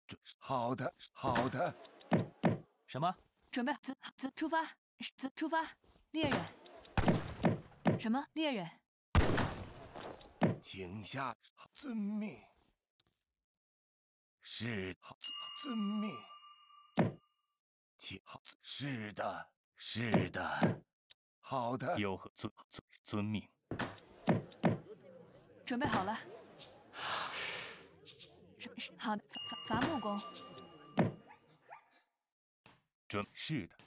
好的，好的。 什么？ 准备出发，出发，猎人。什么猎人？ 请下，遵命。是，遵命。请，是的，是的。好的。 有何遵命？ 准备好了。好的，伐木工。 是的。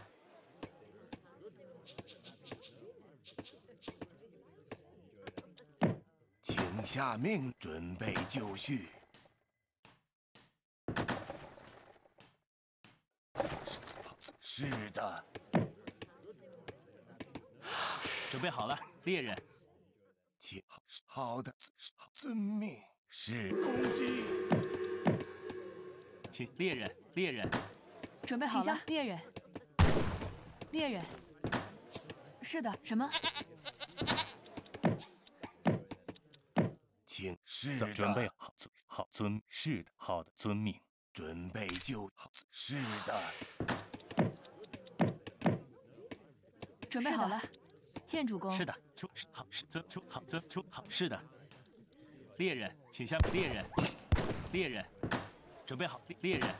请下命，准备就绪。是的。 准备好了，猎人。 请，好的，遵命。是攻击。 请猎人。 准备好了，猎人。猎人。是的，什么？ 请，是的。 准备好，是的，好的，遵命。 准备就，是的。 准备好了，建筑工。 是的，是的。猎人，请下猎人，准备好，猎人。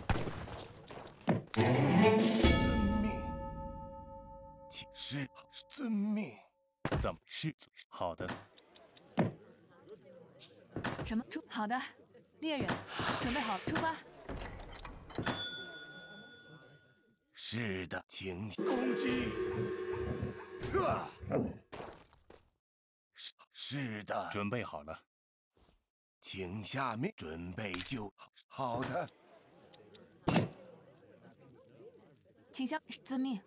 遵命。请是遵命。 怎么是好的？ 什么？好的，猎人，准备好，出发。 是的，请攻击。是的。 准备好了。 请下命，准备就好的。 请下遵命。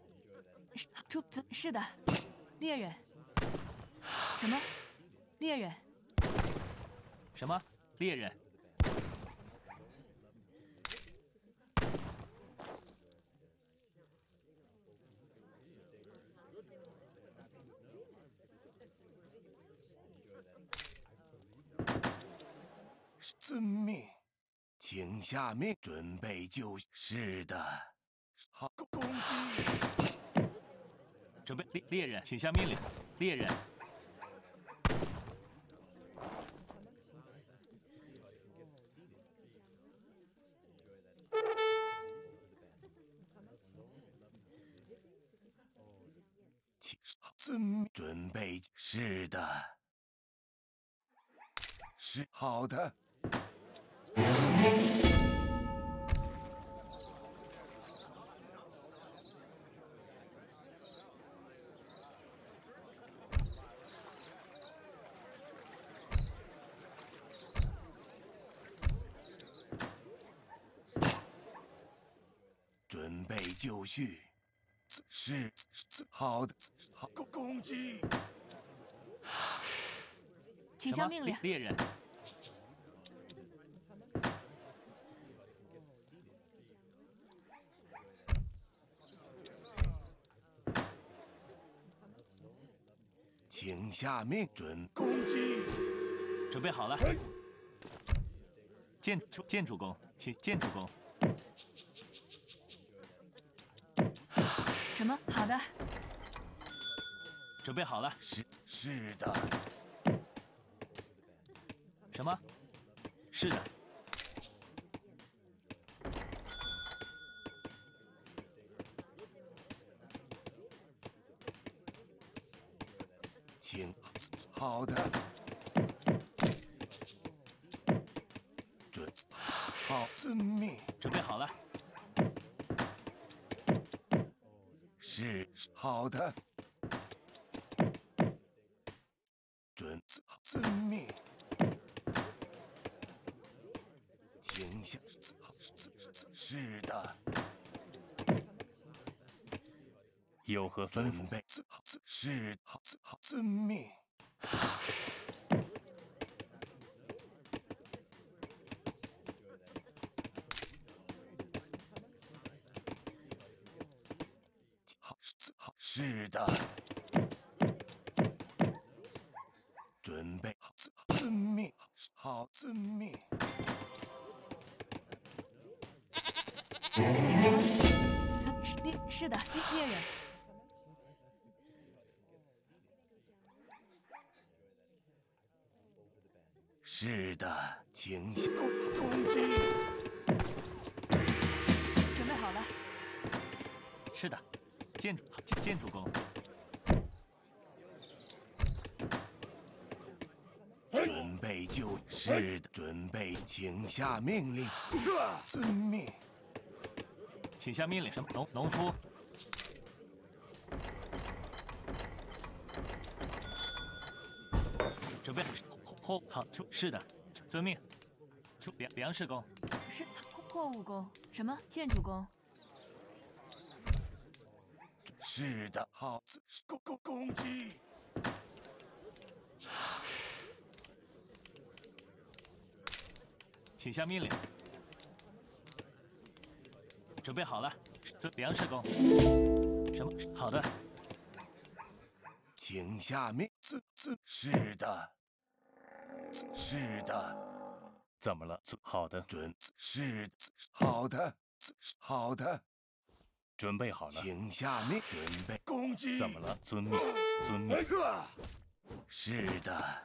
是的，猎人。什么？猎人。 什么？猎人。 遵命。请下命，准备就绪。是的。好，攻击。 准备猎人，请下命令，猎人。 遵命，准备。是的。是好的。准备就绪。是好的。好，攻击。 请下命令， 猎人。 请下命，准攻击。 准备好了。建筑工，请建筑工。 什么？好的。 准备好了。 是的。 什么？是的。 请，好的。好，遵命。 准备好了。 是好的。遵命。请下。是的。 有何吩咐？ 准备。是好，遵命。是的。准备。遵命。好，遵命。 是的，猎人。 是的，请攻击。 准备好了。 是的，建筑工。 准备就是的，准备，请下命令。遵命。 请下命令。什么？农夫。准备好是的，遵命。粮食工。 是货物工。什么？建筑工。 是的，好，攻击。 请下命令。准备好了，粮食工。什么？好的。 请下命。是的，是的。 怎么了？好的。 是好的，好的。 准备好了。 请下命。准备攻击。 怎么了？遵命。 是的。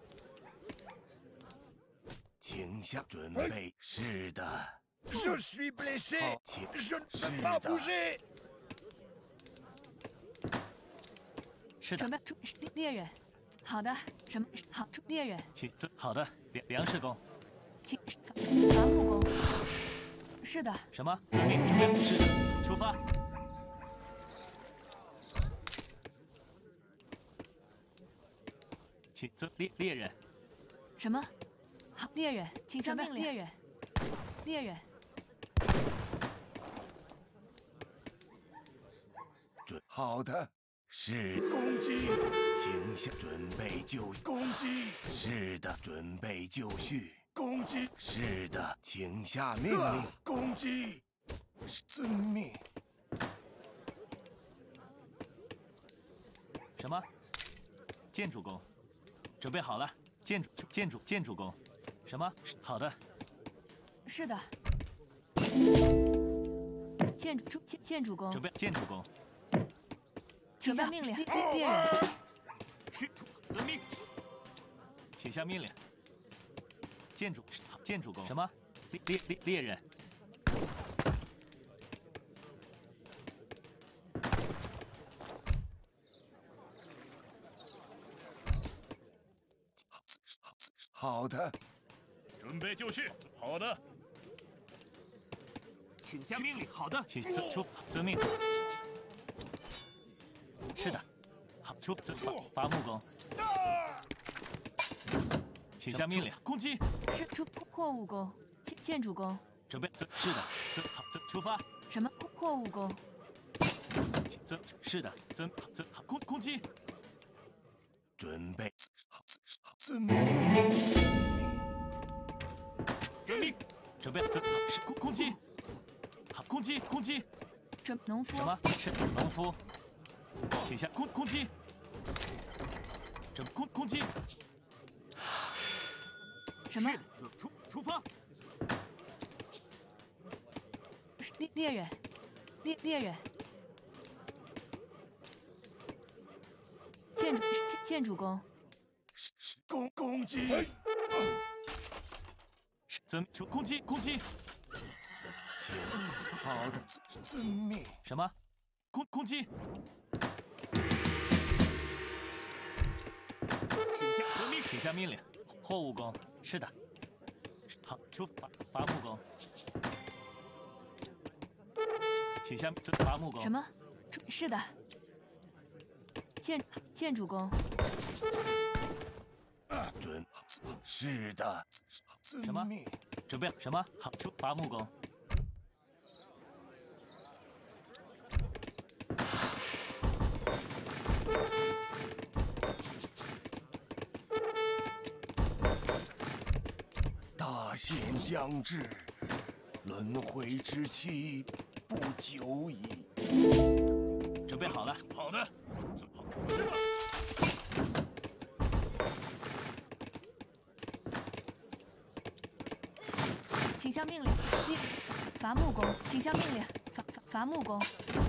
请下准备。是的。 Je suis blessé. Je ne peux pas bouger. 是的。 准备猎人。好的。什么？好，猎人。 好的，粮食工。 请伐木工。是的。 什么？遵命。准备。是的。出发。请猎人。 什么？好，猎人，请下命令。猎人。 好的，是攻击，请下准备攻击。是的，准备就绪。攻击。是的，请下命令。攻击。遵命。 什么？建筑工。准备好了，建筑工。什么？好的。 是的。建筑工。 准备建筑工。 请下命令。猎人。 遵命。请下命令。建筑工。什么？猎人。 好的。 准备就绪。好的。请下命令。好的。请遵命。是的。好，伐木工。请下命令。攻击。 是货物工。建筑工。 准备。是的。出发。 什么？货物工。 是的。攻击。 准备。遵命。 准备。是攻击。好，攻击。 农夫。 什么？是农夫。请下攻击。攻击。 什么？ 出发。 猎人。猎人。建筑工。 攻击。 攻击。 好的，遵命。 什么？攻击。请下命令。货物工。是的。好，伐木工。请下伐木工。 什么？是的。建筑工。 是的。遵命。 准备。什么？好，伐木工。 大限将至，轮回之期不久矣。 准备好了。好的。是的。 请下命令。伐木工，请下命令。伐木工。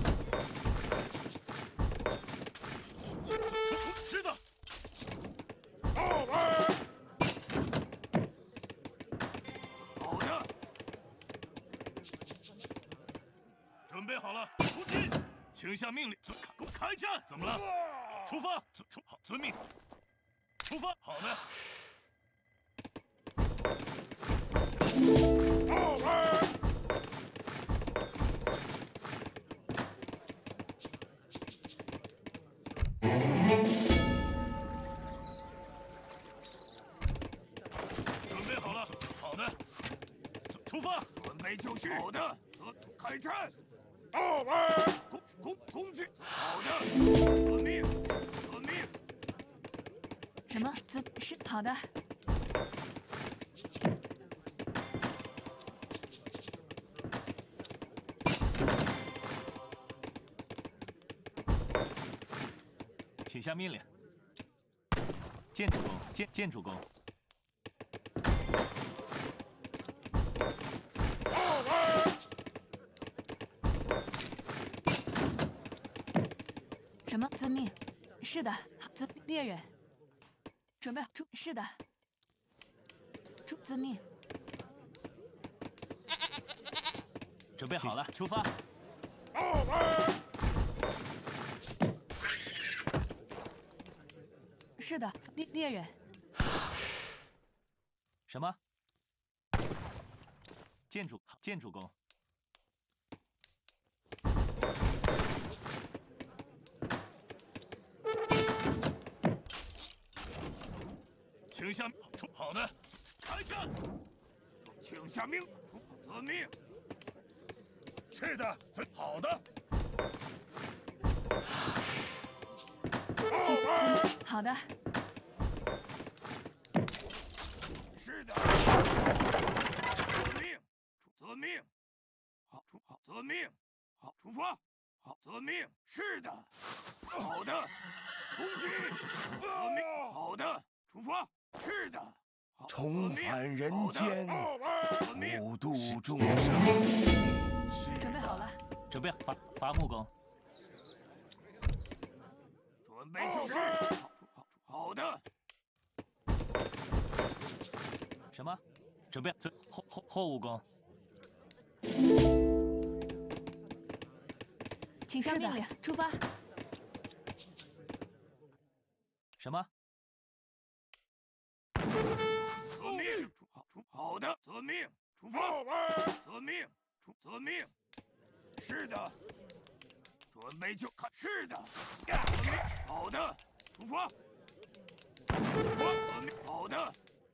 是的。 好的。 准备好了，出击！请下命令，开战！怎么了？出发！好，遵命。出发！好的。准备好了，好的。出发！ 准备就绪。好的。开战！攻击！好的。遵命。 什么？是好的。 请下命令。建筑工，建筑工。 什么？遵命。是的，猎人。准备好。是的。遵命。 准备好了，出发。 是的，猎人。 什么？建筑工。请下好的，开战！ 请下命，遵命。是的，好的。 好的。 是的。遵命。好，遵命。好，出发。好，遵命。是的。好的。攻击。遵命。好的。出发。是的。 重返人间，普度众生。 准备好了。 准备伐木工。 准备就绪。好的。 什么？准备货物工。 请下命令，出发。 什么？ 遵命。好的，遵命。出发。遵命。遵命。是的。准备就开。是的。遵命。好的。出发。遵命。好的。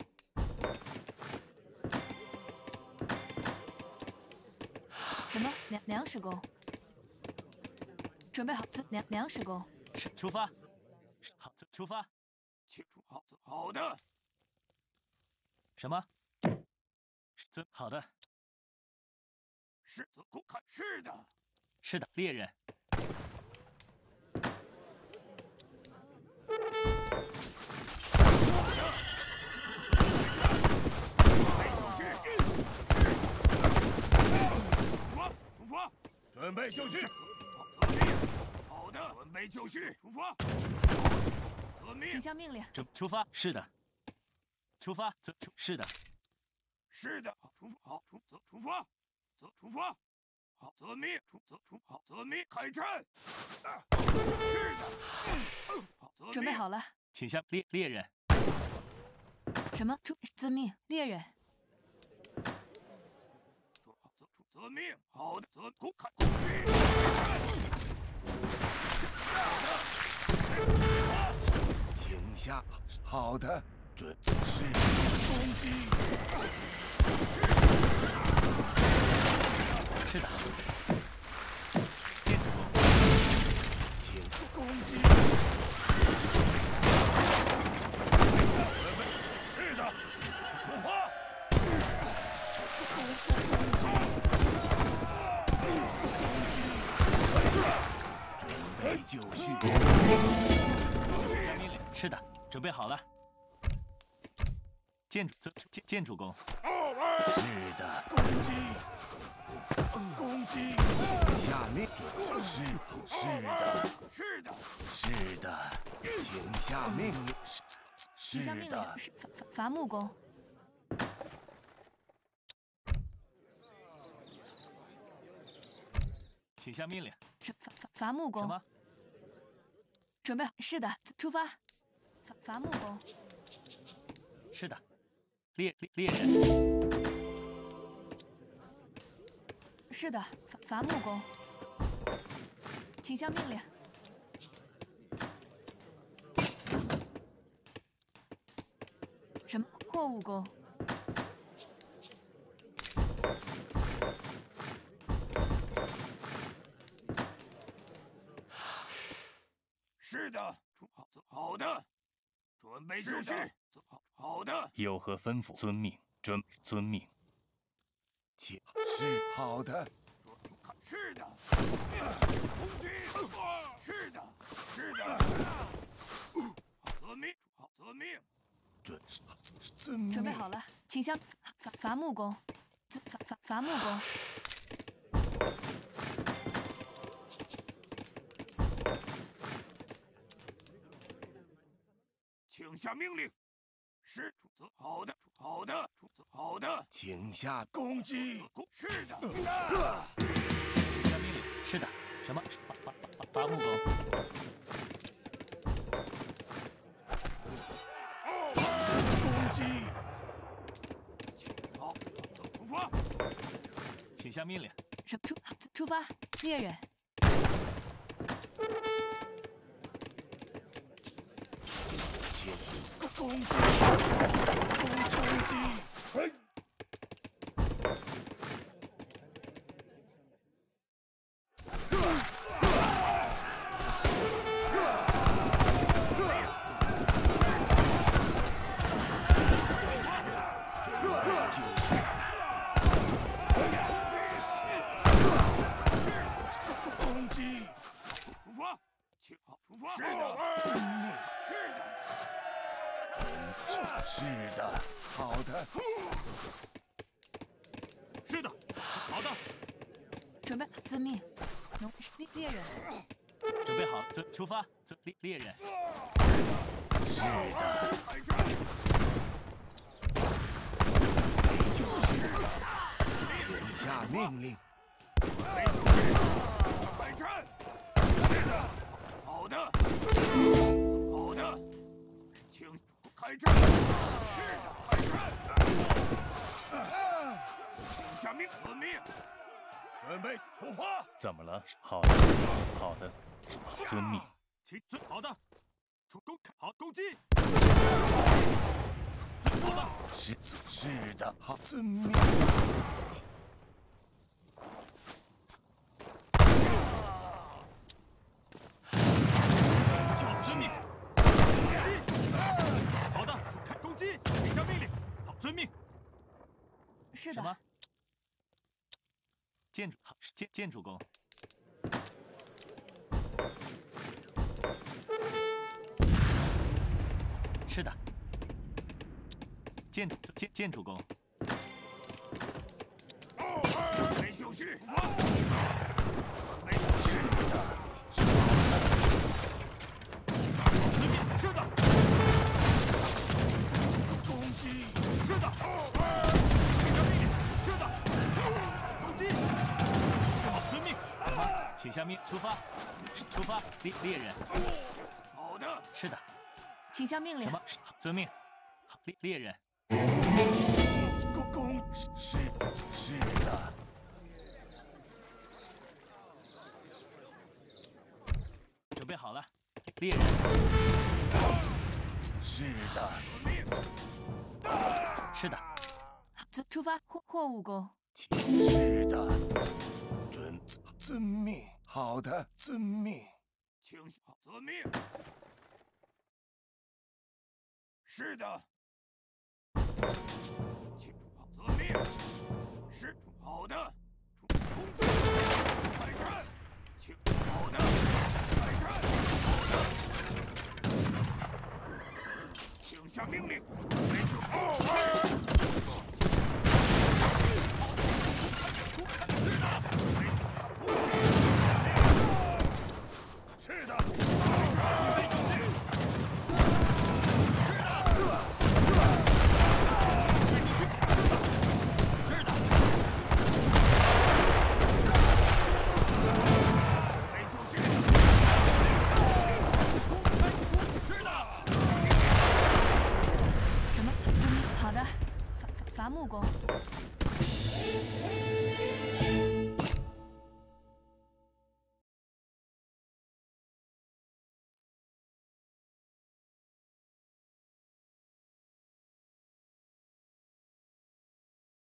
什么？粮食工。准备好，粮食工。 出发。好，出发。 好的。 什么？好的。 是的。 是的，猎人。 准备就绪。好的，准备就绪。出发。遵命。 请下命令。 出发。是的。出发。是的。 是的。好，出发。出发。好，遵命。好，遵命。开战。是的。好， 准备好了。 请下猎人。 什么？遵命，猎人。 遵命。好的，攻击。请下。好的，准是攻击。 是的。建筑工。 请攻击。是的。出发。准备就绪。 下命令。是的，准备好了。建筑工。 是的，攻击，攻击，请下命准。是的，是的，请下命令。 请下命令。 的， 是伐木工。 请下命令。 是伐木工。 什么？ 准备好。是的，出发。伐木工。 是的，猎人。 是的，伐木工。请下命令。什么？货物工。 是的，好的，准备就绪。好的， 有何吩咐？遵命。遵命。 请是好的。是的，攻击。是的，是的。遵命，遵命。遵命。 准备好了，请向伐木工。伐木工。 请下命令。是，好的，好的，好的，请下攻击。是的。 请下命令。是的。什么？伐木工。 攻击。好，出发。 请下命令。 什么？出发，猎人。 攻击！攻击！攻击！出发！请好，出发！是的，是的。是的，好的。 是的，好的。 准备，遵命。猎人。 准备好，出发。猎人。 是的。准备就绪。请下命令。开战。是的，好的。好的。请。开战！是的，开战！请下命令，准备出发。 怎么了？好的，好的，遵命。请好的，好攻击。好的， 是的，好遵命。 遵命。请下命令。好，遵命。 是的。 什么？建筑工。是的。建筑工。 准备就绪。是的。是的。攻击！是的。请下命令。是的。攻击！ 好，遵命。请下命，出发。出发，猎人。 好的。 是的。 请下命令。 什么？遵命。好，猎人。 是的。 准备好了，猎人。 是的。 是的。 出发，货物工。 是的。遵命。好的，遵命。请遵命。是的。请遵命。是好的。攻击！开战！请好的。开战！好的。请下命令。